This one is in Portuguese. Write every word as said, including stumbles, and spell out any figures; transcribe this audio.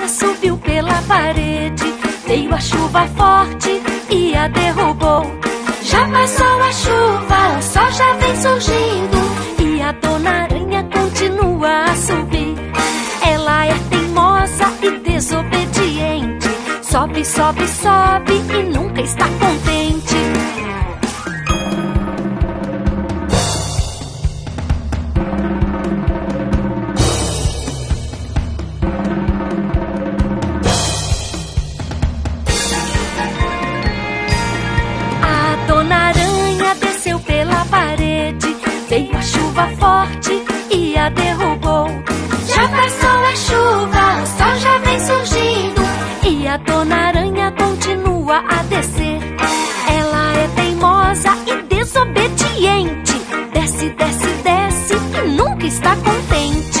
subiu pela parede. Veio a chuva forte e a derrubou. Já passou a chuva, o sol já vem surgindo e a Dona Aranha continua a subir. Ela é teimosa e desobediente. Sobe, sobe, sobe e nunca está contente. A Dona Aranha desceu pela parede. Veio a chuva forte e a derrubou. Já passou a chuva, o sol já vem surgindo e a Dona Aranha continua a descer. Ela é teimosa e desobediente. Desce, desce, desce e nunca está contente.